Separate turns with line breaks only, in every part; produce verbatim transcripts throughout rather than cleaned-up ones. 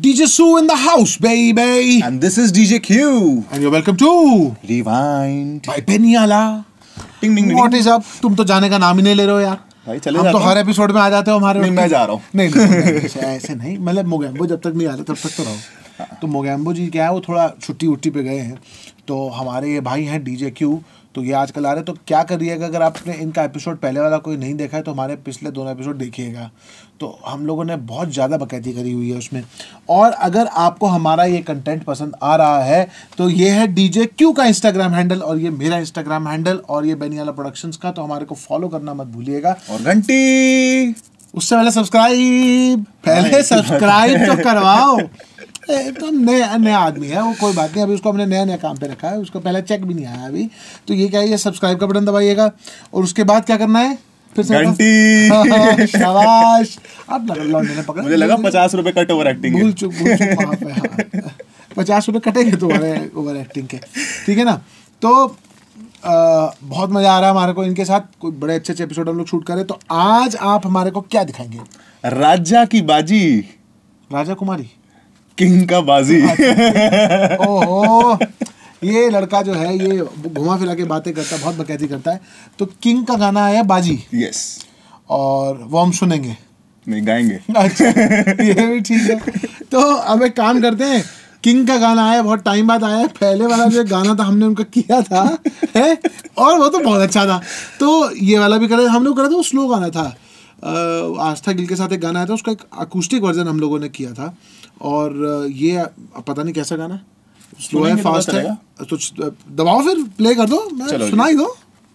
D J Su in the house, baby.
And this is D J Q.
And you're welcome to
Rewind
by Benialla.
Ding ding ding.
What is up? तुम तो जाने का नाम ही नहीं ले रहे हो यार.
भाई चले
हम तो हर एपिसोड में आ जाते हो हमारे.
नहीं मैं जा रहा हूँ.
नहीं नहीं ऐसे नहीं. मतलब मोगैम्बो जब तक नहीं आते तब तक तो रहो. तो मोगैम्बो जी क्या है वो थोड़ा छुट्टी उट्टी पे गए हैं. तो हमारे ये भाई हैं D J Q. तो ये आजकल आ रहे हैं. तो क्या करिएगा अगर आपने इनका एपिसोड पहले वाला कोई नहीं देखा है तो हमारे पिछले दोनों एपिसोड देखिएगा. तो हम लोगों ने बहुत ज़्यादा बकैती करी हुई है उसमें. और अगर आपको हमारा ये कंटेंट पसंद आ रहा है तो ये है D J Q का इंस्टाग्राम हैंडल और ये मेरा इंस्टाग्राम हैंडल और ये बेनियाला प्रोडक्शंस का. तो हमारे को फॉलो करना मत भूलिएगा.
और घंटी
उससे पहले सब्सक्राइब पहले सब्सक्राइब तो करवाओ. तो नया नया आदमी है वो, कोई बात नहीं. अभी उसको हमने नया नया काम पे रखा है. उसको पहले चेक भी नहीं आया अभी. तो ये क्या है, ये सब्सक्राइब का बटन दबाइएगा. और उसके बाद क्या करना है फिर से
घंटी.
शाबाश. अब लौंडे ने पकड़ा.
मुझे लगा पचास रुपए कट ओवर एक्टिंग.
भूल चुक भूल चुक वहाँ पे. हाँ पचास रुपये कटेंगे तुम्हारे ओवर एक्टिंग के. ठीक है ना. तो आ, बहुत मज़ा आ रहा है हमारे को इनके साथ. कोई बड़े अच्छे अच्छे एपिसोड हम लोग शूट करें. तो आज आप हमारे को क्या दिखाएंगे?
राजा की बाजी.
राजा कुमारी.
किंग का बाजी.
ओहो ये लड़का जो है ये घुमा फिरा के बातें करता है, बहुत बकैती करता है. तो किंग का गाना आया बाजी.
यस.
और वो हम सुनेंगे.
नहीं गाएंगे.
अच्छा ये भी ठीक है. तो अब एक काम करते हैं. किंग का गाना आया, बहुत टाइम बाद आया. पहले वाला जो गाना था हमने उनका किया था है और वो तो बहुत अच्छा था. तो ये वाला भी करे. हम लोग करे थे वो स्लो गाना था. आस्था गिल के साथ एक गाना आया था, उसका एक अकूस्टिक वर्जन हम लोगों ने किया था. और ये पता नहीं कैसा गाना, स्लो है फास्ट है. तो दबाओ फिर प्ले कर दो. मैं सुनाई दो.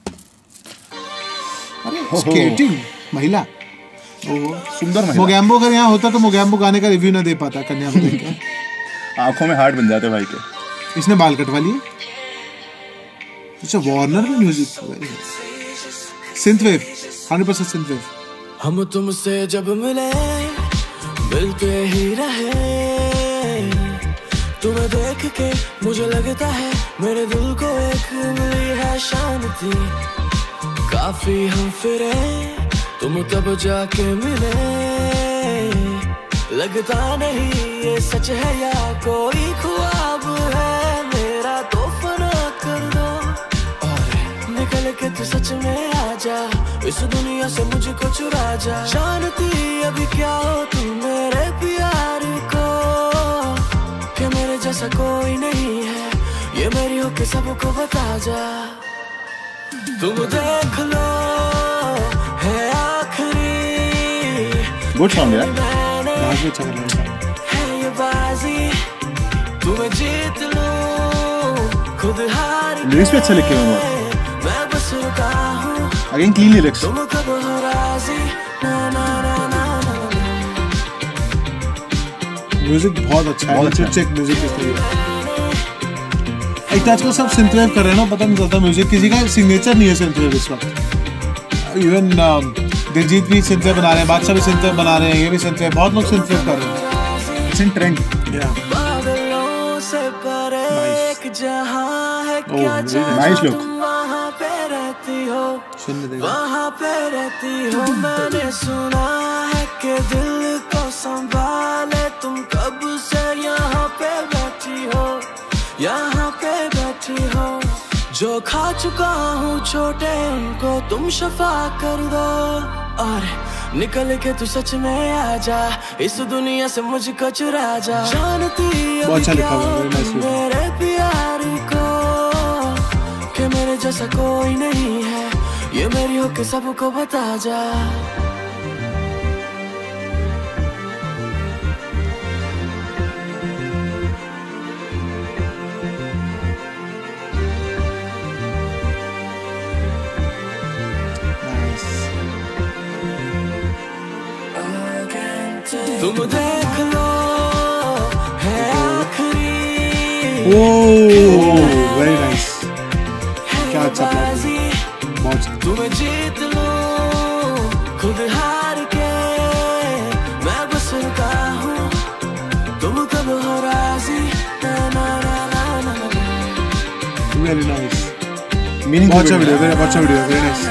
अरे स्केटिंग महिला.
सुंदर महिला.
मोगैम्बो अगर यहाँ होता तो मोगैम्बो गाने का रिव्यू ना दे पाता. कन्या को देख के
आंखों में हार्ट बन जाते भाई के.
इसने बाल कटवा लिए. अच्छा वार्नर में music. Synthwave hundred percent synthwave.
हम तुमसे जब मिले मिलते ही रहे, तुम्हें देख के मुझे लगता है मेरे दिल को एक मिली है शांति. काफी हम फिरे तुम तब जाके मिले, लगता नहीं ये सच है या कोई ख्वाब है मेरा. तो फना कर दो और निकल के तू सच में आ जा. इस दुनिया से मुझको चुरा जा. जानती अभी क्या हो तू मेरे प्यार को, कि मेरे जैसा कोई नहीं है. ये मेरी हो के सबको बता जा. तुम देख लो है आखिरी.
गुड सॉन्ग यार.
बाजी अच्छा कर रहा
है ये बाजी. तुम्हें जीत लो खुद हार.
लिरिक्स भी अच्छा लिखे हुए हैं.
मैं बस रुका हूँ.
Again clean lyrics.
तुम कब हो राजी. ना ना ना ना ना.
म्यूजिक बहुत अच्छा है. अच्छे अच्छे म्यूजिक इसलिए एक आजकल सब सिंथवेव कर रहे हैं ना. पता नहीं चलता म्यूजिक किसी का सिग्नेचर नहीं है सिंथवेव इस वक्त. इवन दिलजीत भी सिंथवेव बना रहे हैं, बादशाह भी सिंथवेव बना रहे हैं, ये भी सिंथवेव. बहुत लोग सिंथवेव कर रहे हैं.
It's in trend.
बादलों से परे एक जहां है क्या
नाइस लुक.
वहां पे रहती हो, वहां पे रहती हो. मैंने सुना है कि दिल को संभाले तुम कब से यहाँ पे बैठी हो, यहाँ पे बैठी हो. जो खा चुका हूँ छोटे उनको तुम शफा कर दो और निकल के तू सच में आ जा. इस दुनिया से मुझको चुरा जा. जानती अभी क्या हो तुम मेरे प्यार को, कि मेरे जैसा कोई नहीं है. ये मेरी हो के सबको बता जा. तुम देख लो है आखिरी.
Oh very nice. क्या अच्छा बाजी. बहुत.
तुम्हें जीत लो खुद हार के. मैं बस रुका हूँ. तुम कब हो राजी. ना ना ना ना ना.
Very nice. मीनिंग बहुत अच्छा वीडियो. वेरी अच्छा वीडियो. Very nice.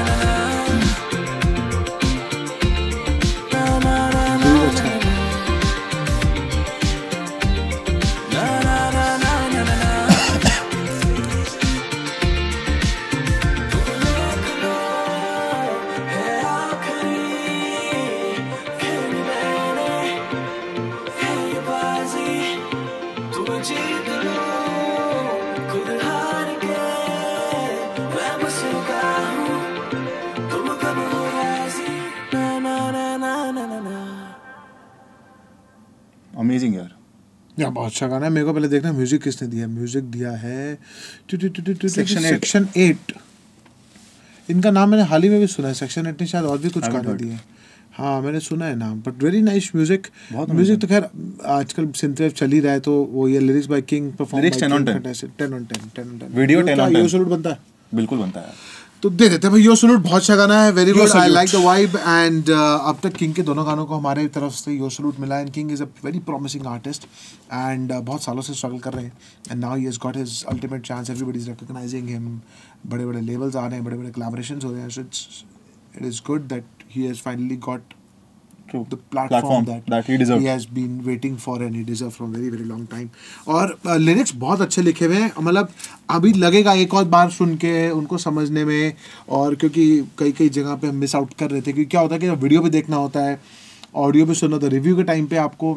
अमेजिंग यार,
या बहुत अच्छा गाना है। मेरे को पहले देखना म्यूजिक किसने दिया। म्यूजिक दिया है सेक्शन एट। इनका नाम मैंने हाल ही में भी सुना है। सेक्शन एट ने शायद और भी कुछ गाने दिए। हाँ मैंने सुना है नाम, but very nice music. Music तो खैर आजकल सिंथवेव चल ही रहा है, तो वो ये lyrics by King perform by King, fantastic. Ten on ten, ten on ten.
Video ten on ten.
Yo salute बनता है,
बिल्कुल बनता है।
तो दे देते हैं भाई यो सैल्यूट। बहुत अच्छा गाना है, very good, I like the vibe. And अब तक किंग के दोनों गानों को हमारे तरफ से यो सैल्यूट मिला है। And King is a very promising artist and बहुत सालों से स्ट्रगल कर रहे हैं, and now he has got his ultimate chance. Everybody is recognizing him. बड़े बड़े लेवल्स आ रहे हैं, बड़े बड़े कोलैबोरेशंस हो रहे हैं। So it's it is good that he has finally got
True.
the platform,
platform
that,
that he deserved.
he has been waiting for and he deserved from very very long time. और lyrics uh, बहुत अच्छे लिखे हुए हैं, मतलब अभी लगेगा एक और बार सुन के उनको समझने में, और क्योंकि कई कई जगह पे हम मिस आउट कर रहे थे, क्योंकि क्या होता है कि वीडियो भी देखना होता है, ऑडियो भी सुनना होता है। रिव्यू के टाइम पे आपको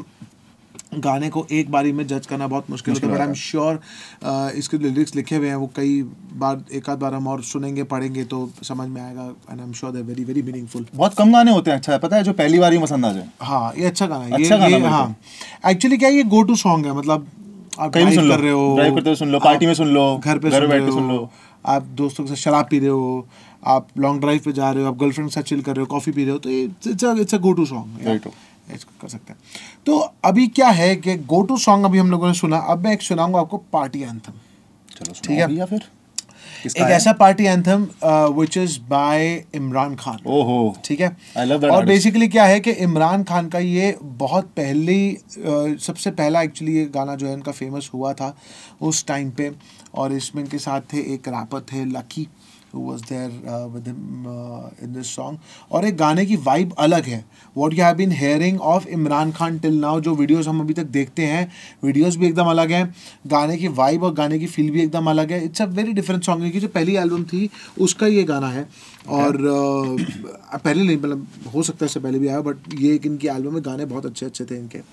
गाने को एक बारी में जज करना बहुत मुश्किल होता है, बट आई एम श्योर इसके लिरिक्स लिखे हुए हैं, वो कई बार एक आध बार हम और सुनेंगे पढ़ेंगे तो समझ में आएगा, and I am sure they very very meaningful.
बहुत कम गाने होते हैं, अच्छा है, पता है, जो पहली बार ही पसंद आ जाए।
हाँ ये अच्छा गाना है,
अच्छा
ये,
गाना
ये हाँ एक्चुअली क्या है, ये गो टू सॉन्ग है। मतलब आप
कहीं भी सुन
कर रहे हो,
ड्राइव करते हुए सुन लो, पार्टी में सुन लो,
घर पे
घर
सुन
बैठ
रहे
के सुन
हो,
लो,
आप दोस्तों के साथ शराब पी रहे हो, आप लॉन्ग ड्राइव पे जा रहे हो, आप गर्लफ्रेंड के साथ चिल कर रहे हो, कॉफी पी रहे हो, तो ये it's a go to song, कर सकते हैं। तो अभी क्या है कि गो टू सॉन्ग अभी हम लोगों ने सुना, अब मैं एक सुनाऊंगा आपको पार्टी एंथम।
चलो
ठीक है,
या फिर
एक ऐसा party anthem which is by Imran Khan.
ओहो,
ठीक है,
आई लव दैट।
और बेसिकली क्या है कि इमरान खान का ये बहुत पहले uh, सबसे पहला एक्चुअली ये गाना जो है इनका फेमस हुआ था उस टाइम पे, और इसमें इनके साथ थे एक रैपर थे Lucky, who was there uh, with him uh, in this song। और एक गाने की वाइब अलग है। What you have been hearing of Imran Khan till now, जो वीडियोस हम अभी तक देखते हैं, वीडियोस भी एकदम अलग हैं, गाने की वाइब और गाने की फील भी एकदम अलग है। It's a very different song, क्योंकि जो पहली एल्बम थी उसका ये गाना है, और uh, पहले नहीं, मतलब हो सकता है इससे पहले भी आया, बट ये एक इनकी एल्बम में गाने बहुत अच्छे अच्छे थे इनके।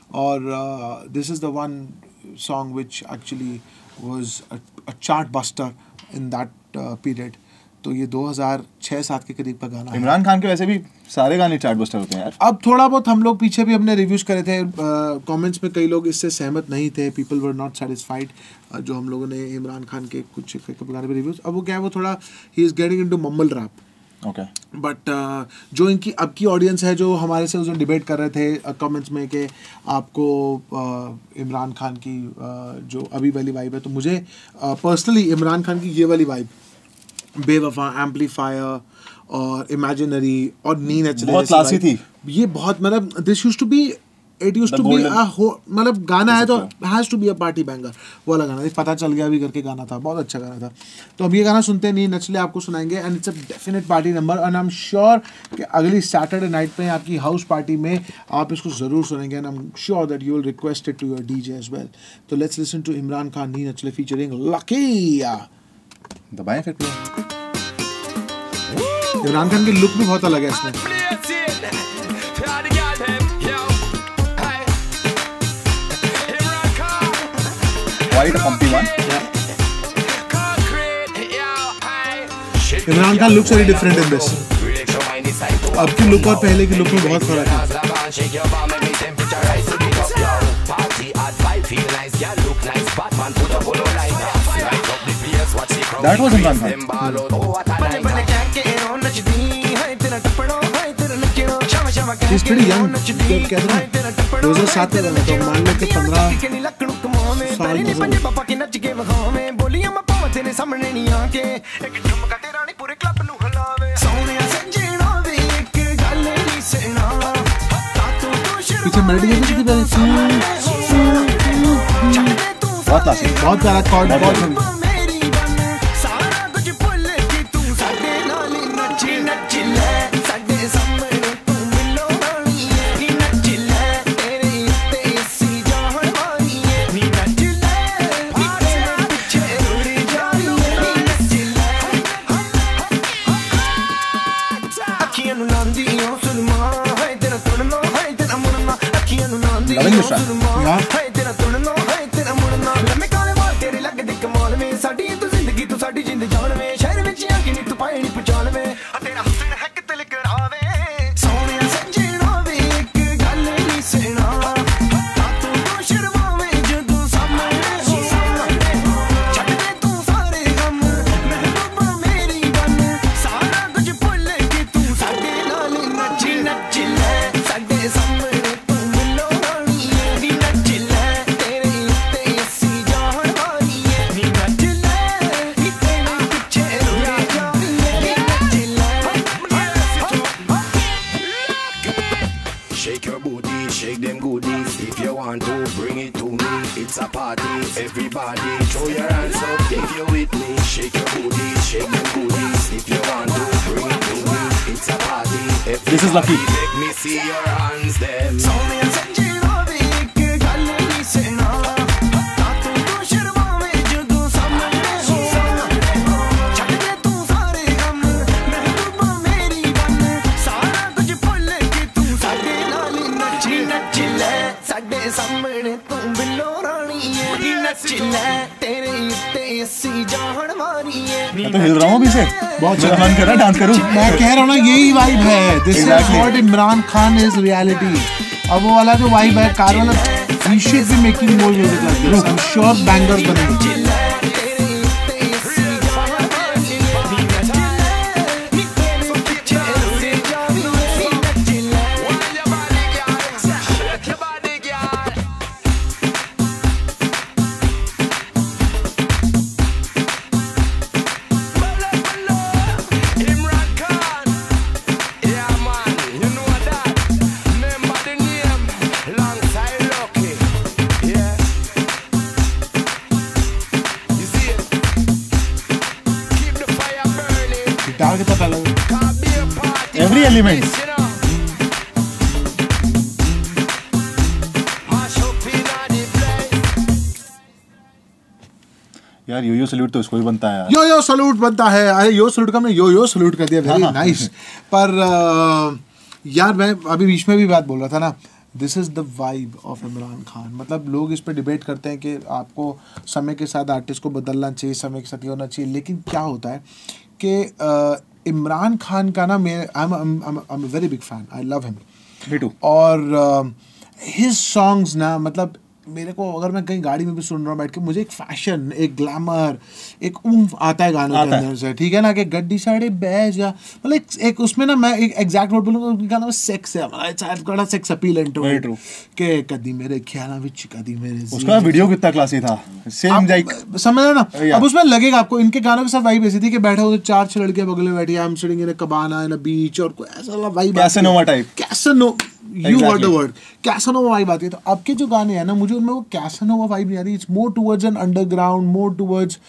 और this is the one song which actually was a chart buster in that period. तो ये दो हज़ार छह सात के करीब का गाना है।
इमरान खान के वैसे भी सारे गाने चार्ट बस्टर होते हैं यार।
अब थोड़ा बहुत हम लोग पीछे भी हमने रिव्यूज करे थे, कमेंट्स में कई लोग इससे सहमत नहीं थे, पीपल वर नॉट सेटिस्फाइड जो हम लोगों ने इमरान खान के कुछ गाने पे रिव्यूज। अब वो क्या है, वो थोड़ा he is getting into mumble rap.
Okay,
but जो इनकी अब की ऑडियंस है, जो हमारे से उस दिन डिबेट कर रहे थे कमेंट्स में कि आपको इमरान खान की जो अभी वाली वाइब है, तो मुझे पर्सनली इमरान खान की ये वाली वाइब, बेवफा, एम्पलीफायर और इमेजिनरी और नी नचले,
बहुत क्लासी थी
ये, बहुत मतलब this used to be it used to be a मतलब गाना है तो has to be a party banger, वो वाला गाना। पता चल गया भी करके गाना था, बहुत अच्छा गाना था। तो अब ये गाना सुनते हैं, नी नचले आपको सुनाएंगे, and it's a definite party number, and I am sure कि अगली सैटरडे नाइट पे आपकी हाउस पार्टी में आप इसको ज़रूर सुनेंगे, and I am sure that you will request it to your DJ as well. तो let's listen to Imran Khan, Ni Nachle featuring Lucky.
दबाएं फिर
इमरान खान की लुक भी बहुत अलग है इसमें।
Quite a pumpy one.
Imran Khan looks very different in this. अब की लुक और पहले की लुक में बहुत फर्क है।
That was Imran Khan.
He's pretty young. कहते हैं दो हज़ार सात में बना, तो मान लो कि पंद्रह साल पीछे मेलोडी है कितनी प्यारी,
बहुत क्लासिक,
बहुत प्यारा कॉर्ड, बहुत
loving this track.
Yeah.
shake your booty, shake them goodies. If you want to, bring it to me. It's a party, everybody, throw your hands up if you're with me. Shake your booty, shake them goodies. If you want to, bring it to me. It's a party, everybody.
This is lucky.
Make me see your hands, them.
मैं तो हिल रहा हूँ अभी से, बहुत मेरा मन कर रहा है डांस करूँ।
मैं कह रहा हूँ ना यही वाइब है, this is what Imran Khan is reality. अब वो वाला जो वाइब है कार वाला, we should be making more music like this, I am sure bangers बनेंगे।
Every element. यार यो यो सल्यूट तो इसको भी बनता है यार।
यो यो सल्यूट बनता है, अरे यो सल्यूट का हमने यो यो सल्यूट कर दिया, वेरी नाइस। पर यार मैं अभी बीच में भी बात बोल रहा था ना, this is the vibe of Imran Khan. मतलब लोग इस पर डिबेट करते हैं कि आपको समय के साथ आर्टिस्ट को बदलना चाहिए, समय के साथ ये होना चाहिए, लेकिन क्या होता है कि इमरान खान का ना, मैं I am I am very big fan, I love him.
Me too.
और हिज सॉन्ग्स ना, मतलब मेरे को अगर मैं कहीं गाड़ी में भी सुन रहा हूँ बैठ के, मुझे एक फैशन, एक ग्लैमर, एक ऊम्फ आता है गानों के अंदर से, ठीक है ना, कि गड्डी साढ़े बैज या मतलब एक, एक उसमें ना मैं एक एग्जैक्ट वर्ड बोलूँगा, उनका गाना में सेक्स है, मतलब बड़ा सेक्स अपील इनटू इट, कि कदी मेरे ख्यालों विच कदी मेरे,
उसका वीडियो कितना क्लासी था, सेम लाइक
समझ रहे ना। अब उसमें लगेगा आपको, इनके गानों के साथ वाइब ऐसी थी कि बैठे हो तो चार छह लड़कियां बगल में बैठी, आई एम सिटिंग इन अ कबाना इन अ बीच, और कोई ऐसा वाइब,
कैसनोवा टाइप,
कैसनो, you got the word, Casanova vibe आती है। तो अब के जो गाने हैं ना, मुझे उनमें वो कैसनोवा वाइब नहीं आ रही, it's more towards an underground, more towards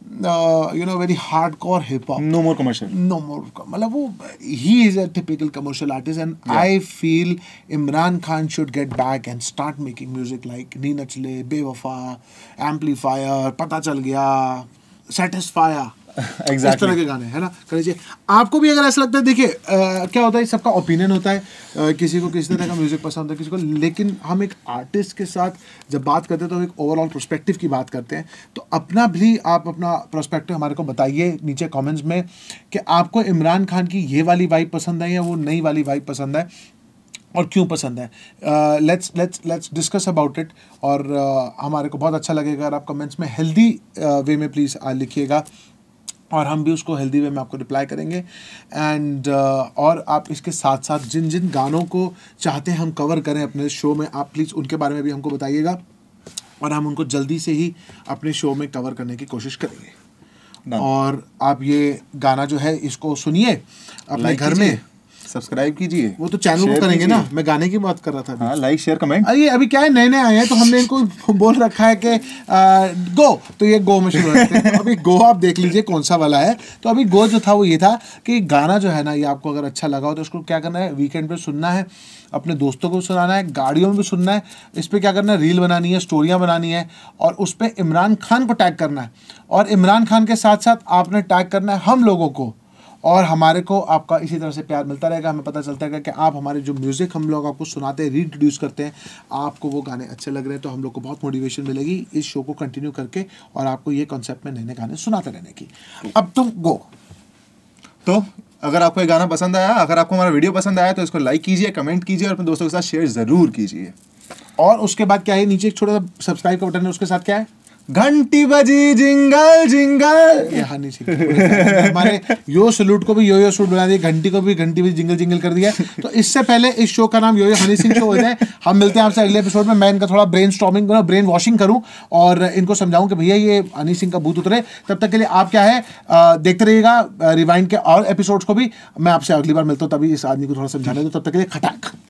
you know very hardcore hip hop,
no more commercial,
no more, मतलब वो he is a typical commercial artist, and I feel Imran Khan should get back and start making music like Ni Nachle, Bewafa, Amplifier, पता चल गया, सेटिस्फायर, exactly. इस तरह के गाने है ना करनी चाहिए। आपको भी अगर ऐसा लगता है, देखिए क्या होता है, सबका ओपिनियन होता है, आ, किसी को किसी तरह का म्यूजिक पसंद है, किसी को, लेकिन हम एक आर्टिस्ट के साथ जब बात करते हैं तो एक ओवरऑल पर्सपेक्टिव की बात करते हैं। तो अपना भी आप अपना पर्सपेक्टिव हमारे को बताइए नीचे कमेंट्स में कि आपको इमरान खान की ये वाली वाइब पसंद है या वो नई वाली वाइब पसंद है, और क्यों पसंद है। Let's let's let's discuss about it, और uh, हमारे को बहुत अच्छा लगेगा अगर आप कमेंट्स में हेल्दी वे में प्लीज़ लिखिएगा, और हम भी उसको हेल्दी वे में आपको रिप्लाई करेंगे। एंड uh, और आप इसके साथ साथ जिन जिन गानों को चाहते हैं हम कवर करें अपने शो में, आप प्लीज़ उनके बारे में भी हमको बताइएगा, और हम उनको जल्दी से ही अपने शो में कवर करने की कोशिश करेंगे। और आप ये गाना जो है इसको सुनिए अपने घर में,
सब्सक्राइब कीजिए,
वो तो चैनल को करेंगे ना, मैं गाने की बात कर रहा था।
हाँ, लाइक शेयर कमेंट।
अरे अभी क्या है, नए नए आए हैं तो हमने इनको बोल रखा है कि गो, तो ये गो में शुरू करते हैं। तो अभी गो आप देख लीजिए कौन सा वाला है। तो अभी गो जो था वो ये था कि गाना जो है ना, ये आपको अगर अच्छा लगा हो तो उसको क्या करना है, वीकेंड पे सुनना है, अपने दोस्तों को सुनाना है, गाड़ियों में भी सुनना है, इस पर क्या करना है, रील बनानी है, स्टोरियाँ बनानी है, और उस पर इमरान खान को टैग करना है, और इमरान खान के साथ साथ आपने टैग करना है हम लोगों को, और हमारे को आपका इसी तरह से प्यार मिलता रहेगा। हमें पता चलता है कि आप हमारे जो म्यूज़िक हम लोग आपको सुनाते हैं, रीइंट्रोड्यूस करते हैं, आपको वो गाने अच्छे लग रहे हैं, तो हम लोग को बहुत मोटिवेशन मिलेगी इस शो को कंटिन्यू करके, और आपको ये कॉन्सेप्ट में नए नए गाने सुनाते रहने की। अब तुम गो।
तो अगर आपको ये गाना पसंद आया, अगर आपको हमारा वीडियो पसंद आया, तो इसको लाइक कीजिए, कमेंट कीजिए, और अपने दोस्तों के साथ शेयर ज़रूर कीजिए।
और उसके बाद क्या है, नीचे एक छोटा सा सब्सक्राइब का बटन है, उसके साथ क्या है,
घंटी बजी जिंगल जिंगल,
ये हनी सिंह हमारे यो सलूट को भी यो यो सलूट बना दिया, घंटी को भी घंटी बजी जिंगल जिंगल कर दिया। तो इससे पहले इस शो का नाम Yo Yo Honey Singh show हो जाए। हम मिलते हैं आपसे अगले एपिसोड में। मैं इनका थोड़ा ब्रेन स्टॉर्मिंग, ब्रेन वॉशिंग करूं और इनको समझाऊं कि भैया ये हनी सिंह का भूत उतरे। तब तक के लिए आप क्या है, आ, देखते रहिएगा रिवाइंड के और एपिसोड्स को भी। मैं आपसे अगली बार मिलता हूँ, तभी इस आदमी को थोड़ा समझाने दो। तब तक के लिए खटाक।